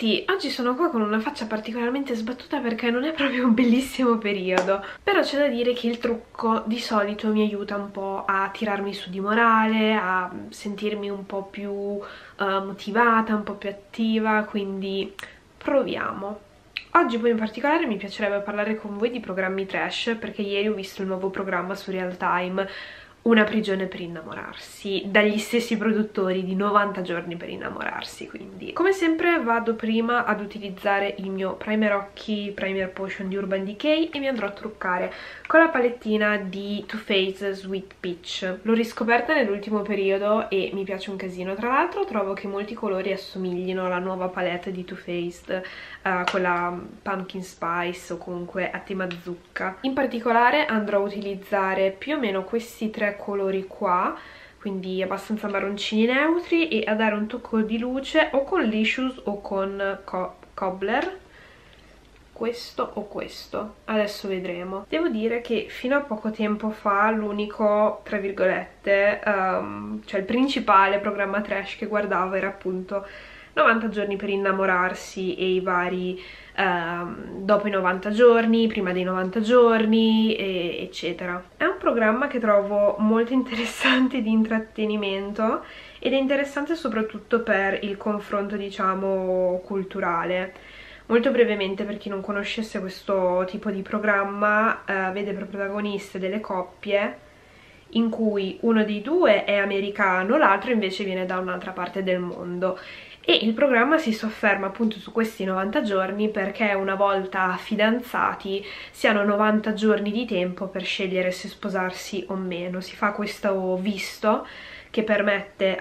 tutti! Oggi sono qua con una faccia particolarmente sbattuta perché non è proprio un bellissimo periodo, però c'è da dire che il trucco di solito mi aiuta un po' a tirarmi su di morale, a sentirmi un po' più motivata, un po' più attiva, quindi proviamo. Oggi poi in particolare mi piacerebbe parlare con voi di programmi trash, perché ieri ho visto il nuovo programma su Real Time, Una prigione per innamorarsi, dagli stessi produttori di 90 giorni per innamorarsi. Quindi come sempre vado prima ad utilizzare il mio primer occhi, primer potion di Urban Decay, e mi andrò a truccare con la palettina di Too Faced Sweet Peach. L'ho riscoperta nell'ultimo periodo e mi piace un casino. Tra l'altro trovo che molti colori assomiglino alla nuova palette di Too Faced, quella pumpkin spice o comunque a tema zucca. In particolare andrò a utilizzare più o meno questi tre colori qua, quindi abbastanza marroncini neutri, e a dare un tocco di luce o con Licious o con Cobbler, questo o questo, adesso vedremo. Devo dire che fino a poco tempo fa l'unico, tra virgolette, cioè il principale programma trash che guardavo era appunto 90 giorni per innamorarsi e i vari dopo i 90 giorni, prima dei 90 giorni, eccetera. È un programma che trovo molto interessante di intrattenimento ed è interessante soprattutto per il confronto, diciamo, culturale. Molto brevemente, per chi non conoscesse questo tipo di programma, vede per protagoniste delle coppie in cui uno dei due è americano, l'altro invece viene da un'altra parte del mondo. E il programma si sofferma appunto su questi 90 giorni perché una volta fidanzati si hanno 90 giorni di tempo per scegliere se sposarsi o meno. Si fa questo visto che permette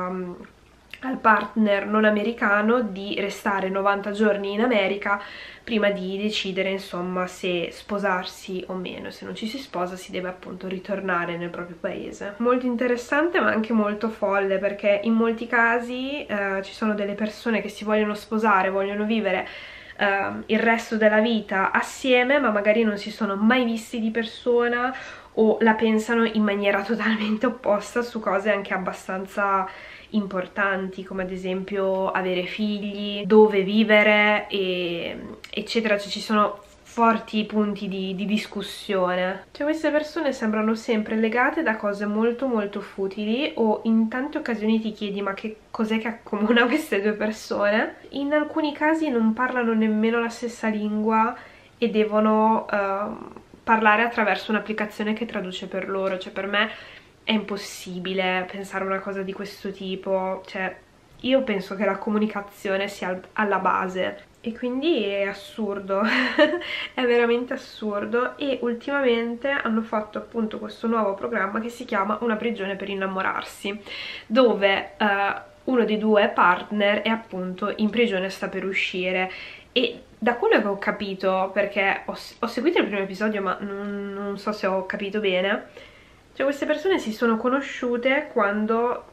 al partner non americano di restare 90 giorni in America prima di decidere, insomma, se sposarsi o meno. Se non ci si sposa si deve appunto ritornare nel proprio paese. Molto interessante ma anche molto folle, perché in molti casi ci sono delle persone che si vogliono sposare, vogliono vivere il resto della vita assieme, ma magari non si sono mai visti di persona o la pensano in maniera totalmente opposta su cose anche abbastanza importanti, come ad esempio avere figli, dove vivere, eccetera. Cioè ci sono forti punti di discussione. Cioè queste persone sembrano sempre legate da cose molto molto futili, o in tante occasioni ti chiedi ma che cos'è che accomuna queste due persone. In alcuni casi non parlano nemmeno la stessa lingua e devono parlare attraverso un'applicazione che traduce per loro. Cioè per me è impossibile pensare una cosa di questo tipo. Cioè io penso che la comunicazione sia alla base, e quindi è assurdo. È veramente assurdo. E ultimamente hanno fatto appunto questo nuovo programma che si chiama Una prigione per innamorarsi, dove uno dei due partner è appunto in prigione e sta per uscire. E da quello che ho capito, perché ho seguito il primo episodio ma non so se ho capito bene, cioè queste persone si sono conosciute quando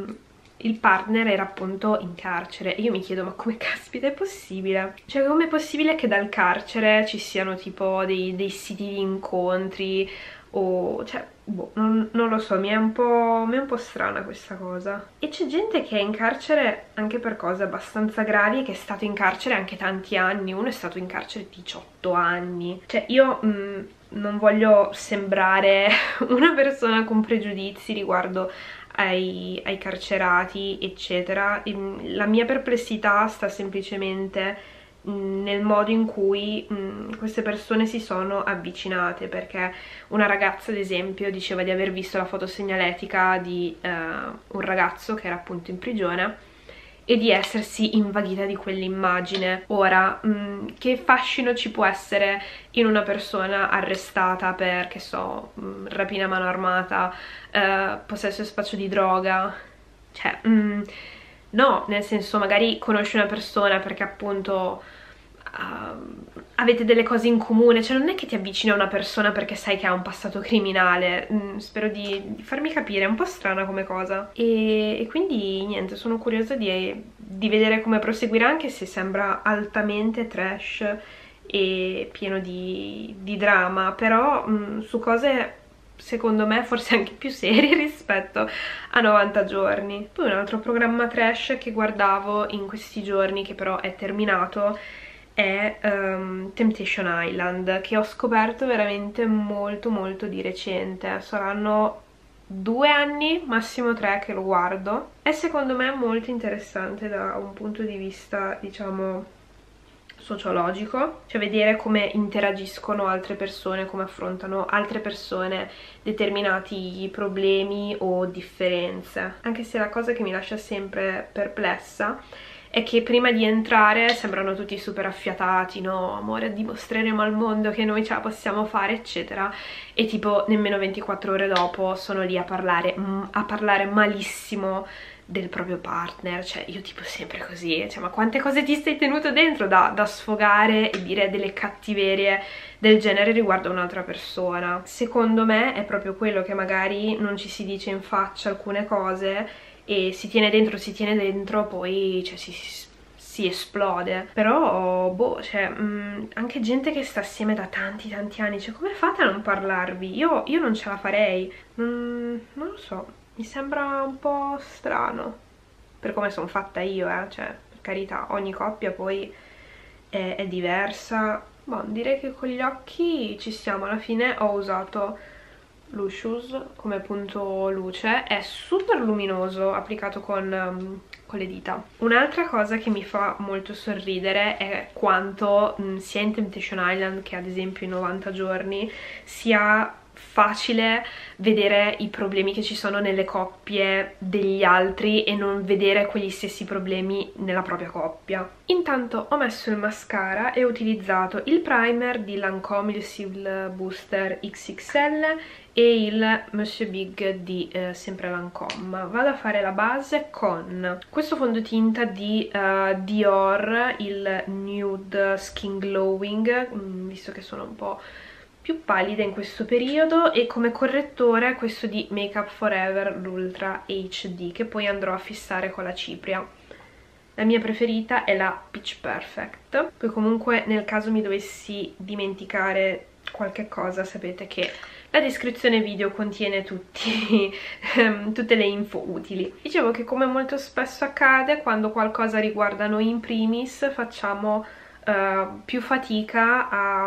il partner era appunto in carcere. E io mi chiedo, ma come caspita è possibile? Cioè com'è possibile che dal carcere ci siano tipo dei siti di incontri, o cioè boh, non lo so, mi è un po' strana questa cosa. E c'è gente che è in carcere anche per cose abbastanza gravi, che è stato in carcere anche tanti anni. Uno è stato in carcere 18 anni. Cioè io non voglio sembrare una persona con pregiudizi riguardo ai carcerati, eccetera. La mia perplessità sta semplicemente nel modo in cui queste persone si sono avvicinate, perché una ragazza ad esempio diceva di aver visto la fotosegnaletica di un ragazzo che era appunto in prigione e di essersi invaghita di quell'immagine. Ora, che fascino ci può essere in una persona arrestata per, che so, rapina a mano armata, possesso e spaccio di droga? Cioè, no, nel senso, magari conosci una persona perché appunto avete delle cose in comune. Cioè non è che ti avvicini a una persona perché sai che ha un passato criminale. Spero di farmi capire, è un po' strana come cosa. E quindi niente, sono curiosa di vedere come proseguirà, anche se sembra altamente trash e pieno di drama, però su cose secondo me forse anche più seri rispetto a 90 giorni. Poi un altro programma trash che guardavo in questi giorni, che però è terminato, è Temptation Island, che ho scoperto veramente molto di recente. Saranno 2 anni, massimo 3 che lo guardo. È secondo me molto interessante da un punto di vista, diciamo, sociologico, cioè vedere come interagiscono altre persone, come affrontano altre persone determinati problemi o differenze. Anche se la cosa che mi lascia sempre perplessa è che prima di entrare sembrano tutti super affiatati, no, amore, dimostreremo al mondo che noi ce la possiamo fare, eccetera, e tipo nemmeno 24 ore dopo sono lì a parlare malissimo del proprio partner. Cioè io tipo sempre così, cioè ma quante cose ti sei tenuto dentro da sfogare e dire delle cattiverie del genere riguardo a un'altra persona. Secondo me è proprio quello che magari non ci si dice in faccia alcune cose e si tiene dentro, poi cioè, si esplode. Però boh, cioè anche gente che sta assieme da tanti anni, cioè come fate a non parlarvi? Io non ce la farei, non lo so, mi sembra un po' strano per come sono fatta io, cioè per carità, ogni coppia poi è diversa. Boh, direi che con gli occhi ci siamo. Alla fine ho usato Lucius come punto luce, è super luminoso applicato con le dita. Un'altra cosa che mi fa molto sorridere è quanto sia in Temptation Island che ad esempio in 90 giorni sia facile vedere i problemi che ci sono nelle coppie degli altri e non vedere quegli stessi problemi nella propria coppia. Intanto ho messo il mascara e ho utilizzato il primer di Lancome, il Seal Booster XXL, e il Monsieur Big di sempre Lancome. Vado a fare la base con questo fondotinta di Dior, il Nude Skin Glowing, visto che sono un po' più pallida in questo periodo, e come correttore questo di Make Up For Ever, l'Ultra HD, che poi andrò a fissare con la cipria. La mia preferita è la Pitch Perfect. Poi comunque nel caso mi dovessi dimenticare qualche cosa, sapete che la descrizione video contiene tutte le info utili. Dicevo che, come molto spesso accade, quando qualcosa riguarda noi in primis facciamo più fatica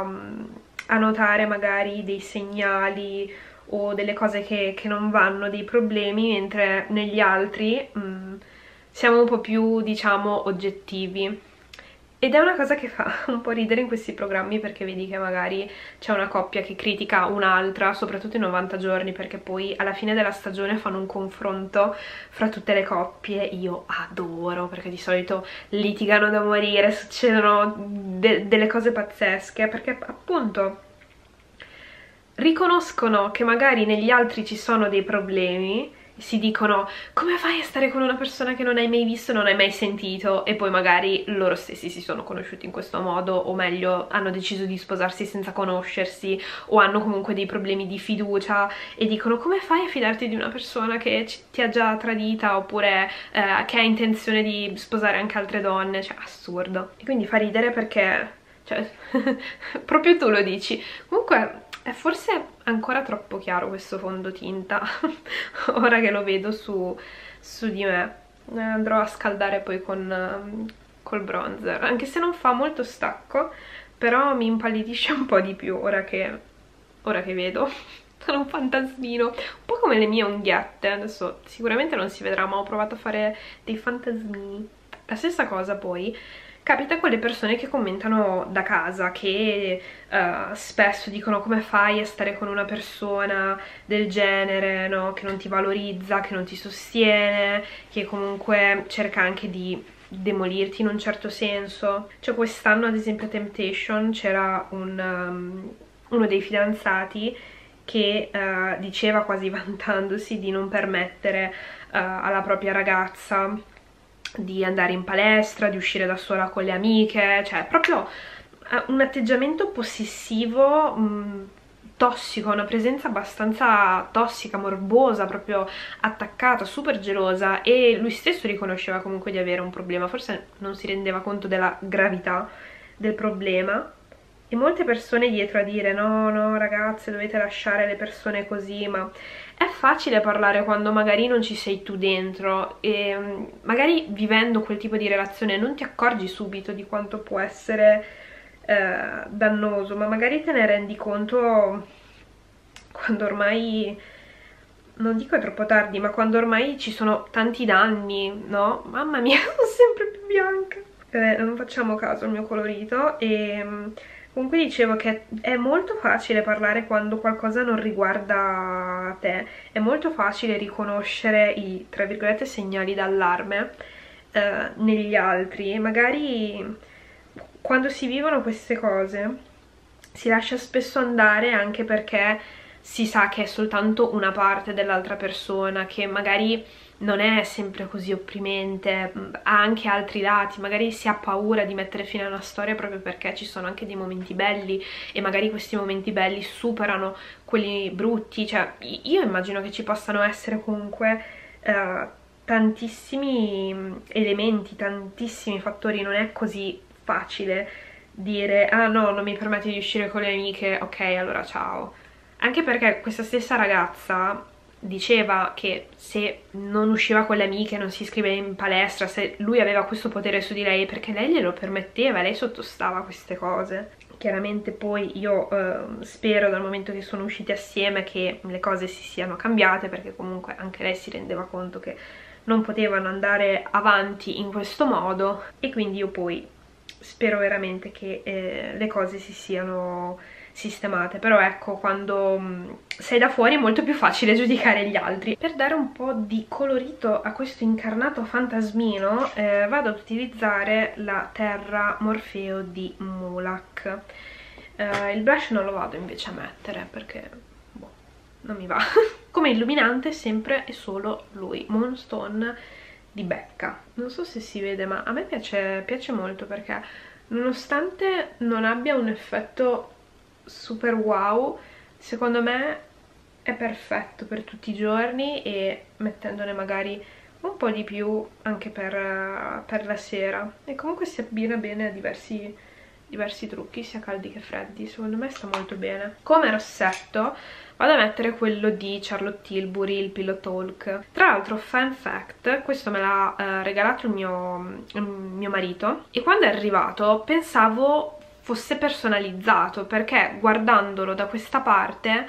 a notare magari dei segnali o delle cose che non vanno, dei problemi, mentre negli altri siamo un po' più, diciamo, oggettivi. Ed è una cosa che fa un po' ridere in questi programmi, perché vedi che magari c'è una coppia che critica un'altra, soprattutto in 90 giorni, perché poi alla fine della stagione fanno un confronto fra tutte le coppie. Io adoro, perché di solito litigano da morire, succedono delle cose pazzesche, perché appunto riconoscono che magari negli altri ci sono dei problemi, si dicono come fai a stare con una persona che non hai mai visto, non hai mai sentito, e poi magari loro stessi si sono conosciuti in questo modo, o meglio hanno deciso di sposarsi senza conoscersi, o hanno comunque dei problemi di fiducia e dicono come fai a fidarti di una persona che ti ha già tradita, oppure che ha intenzione di sposare anche altre donne. Cioè assurdo. E quindi fa ridere perché, cioè, proprio tu lo dici. Comunque è forse ancora troppo chiaro questo fondotinta ora che lo vedo su di me. Andrò a scaldare poi col bronzer, anche se non fa molto stacco, però mi impallidisce un po' di più ora che vedo. Sono un fantasmino, un po' come le mie unghiette. Adesso sicuramente non si vedrà, ma ho provato a fare dei fantasmini. La stessa cosa poi capita con le persone che commentano da casa, che spesso dicono come fai a stare con una persona del genere, no? Che non ti valorizza, che non ti sostiene, che comunque cerca anche di demolirti in un certo senso. Cioè quest'anno ad esempio a Temptation c'era uno dei fidanzati che diceva, quasi vantandosi, di non permettere alla propria ragazza di andare in palestra, di uscire da sola con le amiche, cioè proprio un atteggiamento possessivo, tossico, una presenza abbastanza tossica, morbosa, proprio attaccata, super gelosa, e lui stesso riconosceva comunque di avere un problema, forse non si rendeva conto della gravità del problema. e molte persone dietro a dire no, no ragazze dovete lasciare le persone così, ma è facile parlare quando magari non ci sei tu dentro e magari vivendo quel tipo di relazione non ti accorgi subito di quanto può essere dannoso, ma magari te ne rendi conto quando ormai, non dico è troppo tardi, ma quando ormai ci sono tanti danni, no? Mamma mia, sono sempre più bianca. Non facciamo caso al mio colorito e comunque dicevo che è molto facile parlare quando qualcosa non riguarda te, è molto facile riconoscere i, tra virgolette, segnali d'allarme negli altri, e magari quando si vivono queste cose si lascia spesso andare anche perché si sa che è soltanto una parte dell'altra persona, che magari non è sempre così opprimente, ha anche altri lati, magari si ha paura di mettere fine a una storia proprio perché ci sono anche dei momenti belli e magari questi momenti belli superano quelli brutti, cioè io immagino che ci possano essere comunque tantissimi elementi, tantissimi fattori, non è così facile dire ah no, non mi permetti di uscire con le amiche, ok allora ciao. Anche perché questa stessa ragazza diceva che se non usciva con le amiche, non si iscriveva in palestra, se lui aveva questo potere su di lei perché lei glielo permetteva, lei sottostava a queste cose. Chiaramente poi io spero dal momento che sono usciti assieme che le cose si siano cambiate, perché comunque anche lei si rendeva conto che non potevano andare avanti in questo modo, e quindi io poi spero veramente che le cose si siano sistemate. Però ecco, quando sei da fuori è molto più facile giudicare gli altri. Per dare un po' di colorito a questo incarnato fantasmino vado ad utilizzare la Terra Morfeo di Mulak. Il blush non lo vado invece a mettere perché boh, non mi va. Come illuminante sempre e solo lui, Moonstone di Becca. Non so se si vede, ma a me piace molto perché nonostante non abbia un effetto super wow, secondo me è perfetto per tutti i giorni, e mettendone magari un po' di più anche per la sera, e comunque si abbina bene a diversi trucchi, sia caldi che freddi. Secondo me sta molto bene. Come rossetto vado a mettere quello di Charlotte Tilbury, il Pillow Talk. Tra l'altro, fun fact, questo me l'ha regalato il mio marito, e quando è arrivato pensavo fosse personalizzato, perché guardandolo da questa parte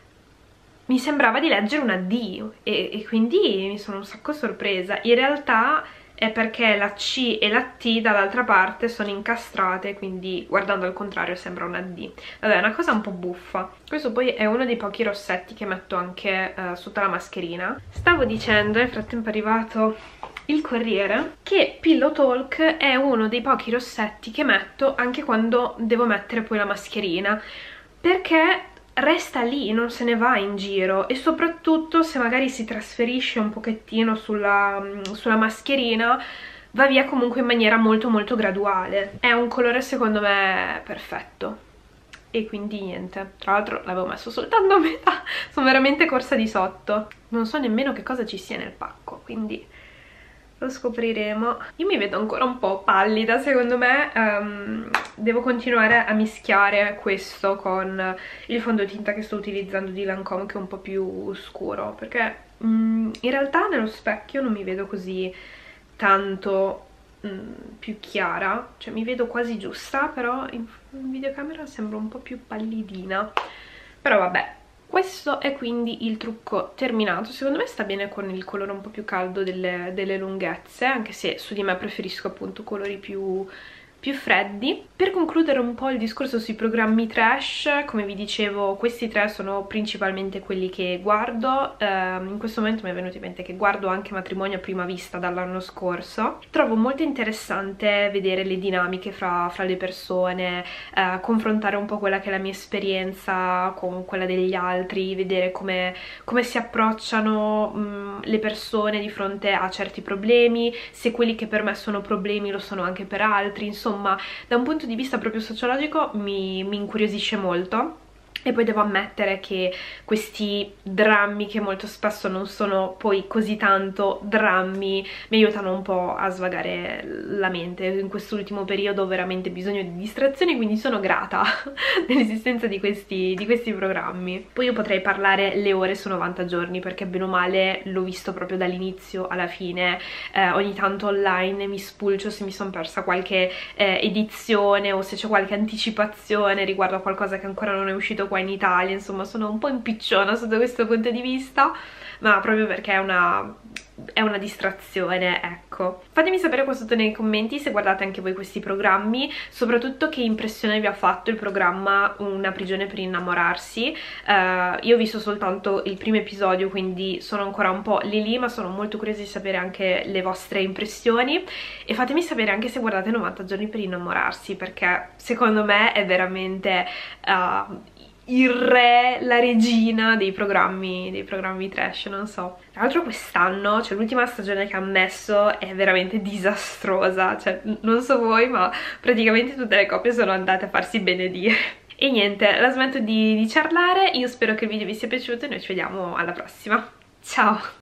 mi sembrava di leggere una D e quindi mi sono un sacco sorpresa. In realtà è perché la C e la T dall'altra parte sono incastrate, quindi guardando al contrario sembra una D. Vabbè, è una cosa un po' buffa. Questo poi è uno dei pochi rossetti che metto anche sotto la mascherina. Stavo dicendo, nel frattempo è arrivato il corriere, che Pillow Talk è uno dei pochi rossetti che metto anche quando devo mettere poi la mascherina, perché resta lì, non se ne va in giro, e soprattutto se magari si trasferisce un pochettino sulla mascherina va via comunque in maniera molto molto graduale. È un colore secondo me perfetto, e quindi niente. Tra l'altro l'avevo messo soltanto a metà, sono veramente corsa di sotto, non so nemmeno che cosa ci sia nel pacco, quindi lo scopriremo. Io mi vedo ancora un po' pallida, secondo me devo continuare a mischiare questo con il fondotinta che sto utilizzando di Lancome, che è un po' più scuro, perché in realtà nello specchio non mi vedo così tanto più chiara, cioè mi vedo quasi giusta, però in videocamera sembra un po' più pallidina. Però vabbè, questo è quindi il trucco terminato. Secondo me sta bene con il colore un po' più caldo delle lunghezze, anche se su di me preferisco appunto colori più freddi. Per concludere un po' il discorso sui programmi trash, come vi dicevo, questi tre sono principalmente quelli che guardo. In questo momento mi è venuto in mente che guardo anche Matrimonio a prima vista dall'anno scorso. Trovo molto interessante vedere le dinamiche fra le persone, confrontare un po' quella che è la mia esperienza con quella degli altri, vedere come si approcciano le persone di fronte a certi problemi, se quelli che per me sono problemi lo sono anche per altri. Insomma, da un punto di vista proprio sociologico mi incuriosisce molto. E poi devo ammettere che questi drammi, che molto spesso non sono poi così tanto drammi, mi aiutano un po' a svagare la mente. In quest'ultimo periodo ho veramente bisogno di distrazioni, quindi sono grata dell'esistenza di questi programmi. Poi io potrei parlare le ore su 90 giorni, perché bene o male l'ho visto proprio dall'inizio alla fine. Ogni tanto online mi spulcio se mi sono persa qualche edizione o se c'è qualche anticipazione riguardo a qualcosa che ancora non è uscito qua in Italia. Insomma, sono un po' impicciona sotto questo punto di vista, ma proprio perché è una distrazione, ecco. Fatemi sapere qua sotto nei commenti se guardate anche voi questi programmi, soprattutto che impressione vi ha fatto il programma Una prigione per innamorarsi. Io ho visto soltanto il primo episodio, quindi sono ancora un po' lì, ma sono molto curiosa di sapere anche le vostre impressioni, e fatemi sapere anche se guardate 90 giorni per innamorarsi, perché secondo me è veramente il re, la regina dei programmi trash, non so. Tra l'altro quest'anno, cioè l'ultima stagione che ha messo è veramente disastrosa, cioè non so voi, ma praticamente tutte le coppie sono andate a farsi benedire. E niente, la smetto di ciarlare, io spero che il video vi sia piaciuto e noi ci vediamo alla prossima. Ciao!